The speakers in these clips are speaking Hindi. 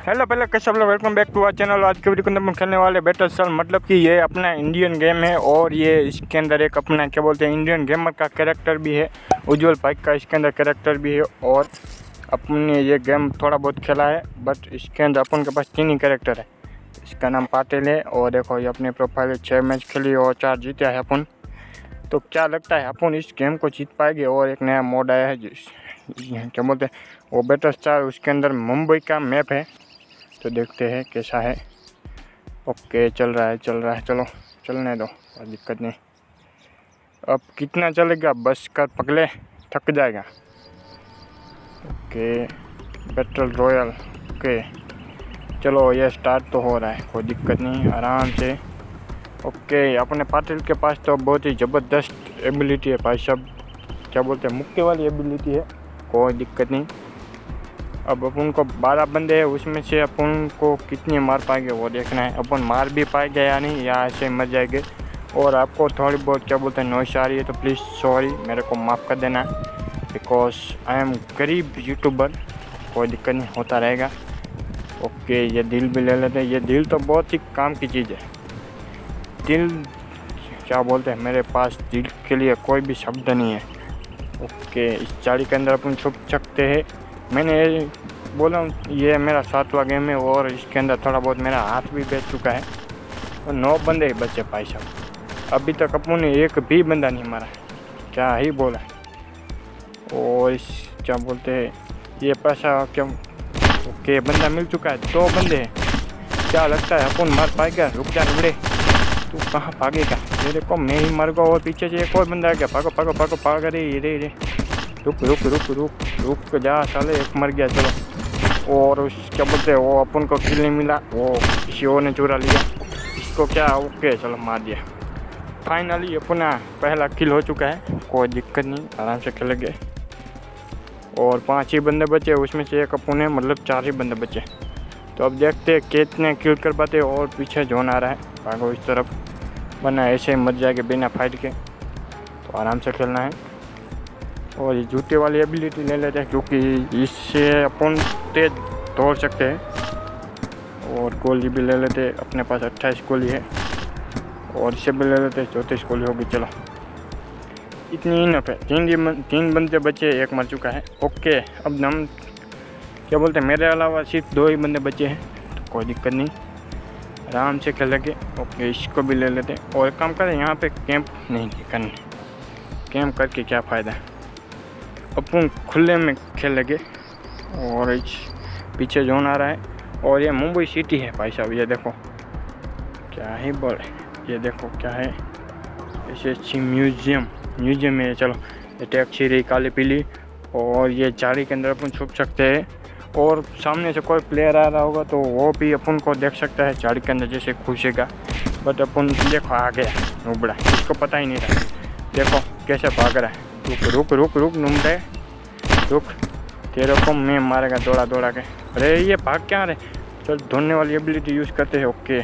हेलो पहले कैसे आप लोग, welcome back to our channel. आज के वीडियो के अंदर हम खेलने वाले बैटल सल, मतलब कि ये अपना इंडियन गेम है और ये इसके अंदर एक अपना क्या बोलते हैं इंडियन गेमर का कैरेक्टर भी है, उज्ज्वल भाई का इसके अंदर कैरेक्टर भी है। और अपने ये गेम थोड़ा बहुत खेला है, बट इसके अंदर अपन के पास 3 ही कैरेक्टर है। इसका नाम पाटिल है और देखो ये अपने प्रोफाइल 6 मैच खेली और 4 जीते है अपन। तो क्या लगता है अपन इस गेम को जीत पाएंगे। और एक नया मोड आया है क्या बोलते हैं वो बैटल स्टार, उसके अंदर मुंबई का मैप है, तो देखते हैं कैसा है। ओके चल रहा है चलो चलने दो, कोई दिक्कत नहीं। अब कितना चलेगा, बस का पगले थक जाएगा। ओके बैटल रॉयल, ओके चलो ये स्टार्ट तो हो रहा है, कोई दिक्कत नहीं, आराम से। ओके अपने पाटिल के पास तो बहुत ही ज़बरदस्त एबिलिटी है भाई साहब, क्या बोलते हैं मुक्के वाली एबिलिटी है, कोई दिक्कत नहीं। अब अपन को 12 बंदे हैं, उसमें से अपन को कितने मार पाएंगे वो देखना है। अपन मार भी पाएंगे या नहीं, या ऐसे मर जाएंगे। और आपको थोड़ी बहुत क्या बोलते हैं नॉइस आ रही है तो प्लीज़ सॉरी, मेरे को माफ़ कर देना, बिकॉज आई एम गरीब यूट्यूबर, कोई दिक्कत नहीं, होता रहेगा। ओके ये दिल भी ले लेते हैं, ये दिल तो बहुत ही काम की चीज़ है। दिल क्या बोलते हैं, मेरे पास दिल के लिए कोई भी शब्द नहीं है। ओके इस चाड़ी के अंदर अपन छुप सकते हैं। मैंने बोला ये मेरा 7वां गेम है और इसके अंदर थोड़ा बहुत मेरा हाथ भी बैठ चुका है और 9 बंदे ही बचे भाई साहब। अभी तक अपन ने एक भी बंदा नहीं मारा, क्या ही बोला। और इस क्या बोलते हैं ये पैसा क्या, ओके बंदा मिल चुका है, 2 बंदे हैं। क्या लगता है अपन मार पाएगा? रुक जा रुबड़े, तू कहाँ भागेगा? मेरे को मैं ही मर गया और पीछे से एक और बंदा आ गया, भागो भागो भागो भाग रे रुक रुक रुक रुक रुक जा साले, एक मर गया। चलो और उस क्या बोलते हैं वो अपन को किल नहीं मिला, वो किसी और ने चुरा लिया इसको, क्या ओके चलो मार दिया। फाइनली अपना पहला किल हो चुका है, कोई दिक्कत नहीं, आराम से खेलेंगे। और 5 ही बंदे बचे, उसमें से एक अपन है, मतलब 4 ही बंदे बचे। तो अब देखते हैं कितने किल कर पाते। और पीछे जोन आ रहा है, भागो इस तरफ, वरना ऐसे ही मर जाएंगे बिना फाइट के। तो आराम से खेलना है। और ये जूते वाली एबिलिटी ले लेते हैं, क्योंकि इससे अपन तेज दौड़ सकते हैं। और गोली भी ले लेते हैं, अपने पास 28 गोली है, और इससे भी ले लेते हैं, 34 गोली होगी। चलो इतनी इनफ है, 3 बंदे बचे, एक मर चुका है। ओके अब हम क्या बोलते हैं मेरे अलावा सिर्फ 2 ही बंदे बचे हैं, तो कोई दिक्कत नहीं, आराम से खेलेंगे। ओके इसको भी ले लेते हैं। और एक काम करें, यहाँ पे कैंप नहीं करने, कैंप करके क्या फ़ायदा है, अपन खुले में खेलेंगे। और इस पीछे जोन आ रहा है, और ये मुंबई सिटी है भाई साहब, ये देखो क्या ही बोले, ये देखो क्या है, ऐसे अच्छी म्यूजियम है। चलो ये टैक्सी रही काली पीली, और ये झाड़ी के अंदर अपन छुप सकते हैं। और सामने से कोई प्लेयर आ रहा होगा तो वो भी अपन को देख सकता है झाड़ी के अंदर, जैसे घुसेगा। बट अपन देखो आ गया नुबड़ा, इसको पता ही नहीं रहा, देखो कैसे भाग रहा है। रुक रुक रुक नुबड़े रुक, तेरे को मैं मारेगा दौड़ा के। अरे ये भाग क्या रहे, चल ढूंढने वाली एबिलिटी यूज़ करते हैं। ओके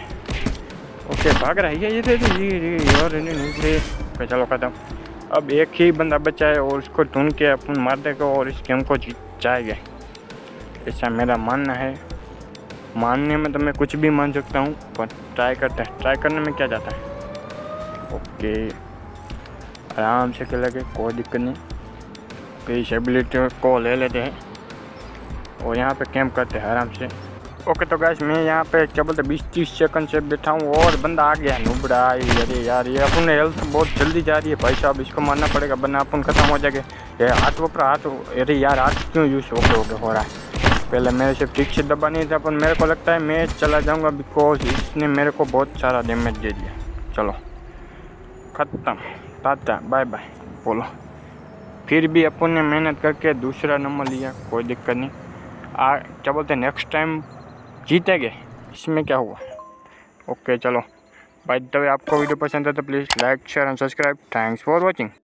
भाग रहा है ये और नुबड़े। चलो खत्म, अब एक ही बंदा बचा है और उसको ढूंढ के अपन मार देगा और इस गेम को जीत जाएगा, ऐसा मेरा मानना है। मानने में तो मैं कुछ भी मान सकता हूँ, पर ट्राई करने में क्या जाता है। ओके आराम से खेलेंगे, कोई दिक्कत नहीं। ओके इस एबिलिटी को ले लेते हैं और यहाँ पे कैंप करते हैं आराम से। ओके तो गाइस मैं यहाँ पे क्या बोलते 20-30 सेकंड से बैठा हूँ और बंदा आ गया नुबड़ा। अरे यार ये अपन हेल्थ बहुत जल्दी जा रही है भाई साहब, इसको मारना पड़ेगा वरना अपन खत्म हो जाएंगे। ये हाथ वपरा हाथ, अरे यार हाथ क्यों यूज़ ओके हो रहा है, पहले मेरे से ठीक से दबा नहीं था, पर मेरे को लगता है मैं चला जाऊँगा, बिकॉज इसने मेरे को बहुत सारा डैमेज दे दिया। चलो ख़त्म, टाटा बाय बाय बोलो। फिर भी अपन ने मेहनत करके दूसरा नंबर लिया, कोई दिक्कत नहीं। क्या बोलते हैं नेक्स्ट टाइम जीतेंगे, इसमें क्या हुआ। ओके चलो बाय द वे, आपको वीडियो पसंद है तो please like share and subscribe. Thanks for watching.